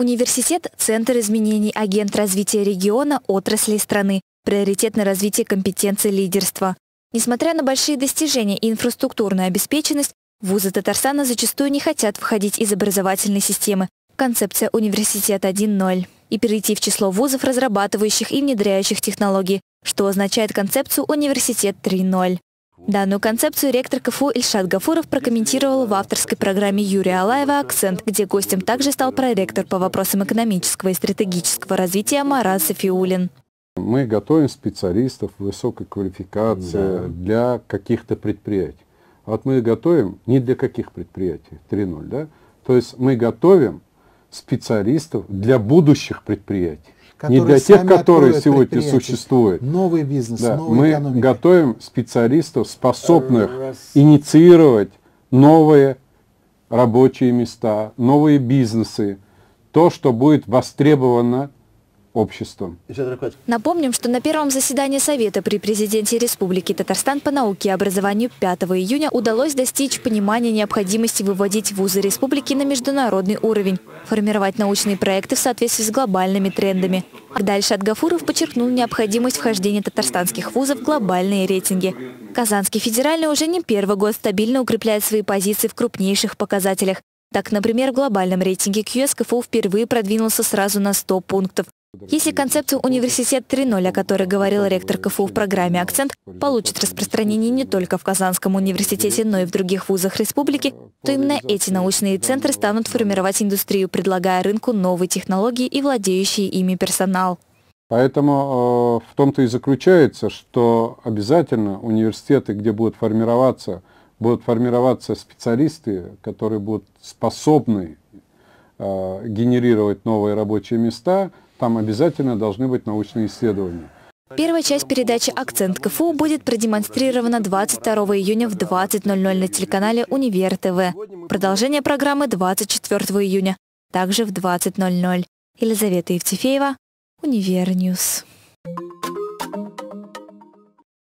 Университет – центр изменений, агент развития региона, отрасли страны, приоритет на развитие компетенций лидерства. Несмотря на большие достижения и инфраструктурную обеспеченность, вузы Татарстана зачастую не хотят входить из образовательной системы. Концепция «Университет 1.0» и перейти в число вузов, разрабатывающих и внедряющих технологии, что означает концепцию «Университет 3.0». Данную концепцию ректор КФУ Ильшат Гафуров прокомментировал в авторской программе Юрия Алаева «Акцент», где гостем также стал проректор по вопросам экономического и стратегического развития Марат Сафиуллин. Мы готовим специалистов высокой квалификации для каких-то предприятий. А вот мы готовим не для каких предприятий, 3.0, да? То есть мы готовим специалистов для будущих предприятий. Не для тех, которые сегодня существуют. Новый бизнес, да, новая экономика. Мы готовим специалистов, способных инициировать новые рабочие места, новые бизнесы. То, что будет востребовано обществом. Напомним, что на первом заседании Совета при президенте Республики Татарстан по науке и образованию 5 июня удалось достичь понимания необходимости выводить вузы республики на международный уровень, формировать научные проекты в соответствии с глобальными трендами. Дальше Гафуров подчеркнул необходимость вхождения татарстанских вузов в глобальные рейтинги. Казанский федеральный уже не первый год стабильно укрепляет свои позиции в крупнейших показателях. Так, например, в глобальном рейтинге QS КФУ впервые продвинулся сразу на 100 пунктов. Если концепцию «Университет 3.0», о которой говорил ректор КФУ в программе «Акцент», получит распространение не только в Казанском университете, но и в других вузах республики, то именно эти научные центры станут формировать индустрию, предлагая рынку новые технологии и владеющий ими персонал. Поэтому в том-то и заключается, что обязательно университеты, где будут формироваться специалисты, которые будут способны генерировать новые рабочие места, там обязательно должны быть научные исследования. Первая часть передачи «Акцент КФУ» будет продемонстрирована 22 июня в 20:00 на телеканале «Универ ТВ». Продолжение программы 24 июня, также в 20:00. Елизавета Евтефеева, Универньюз.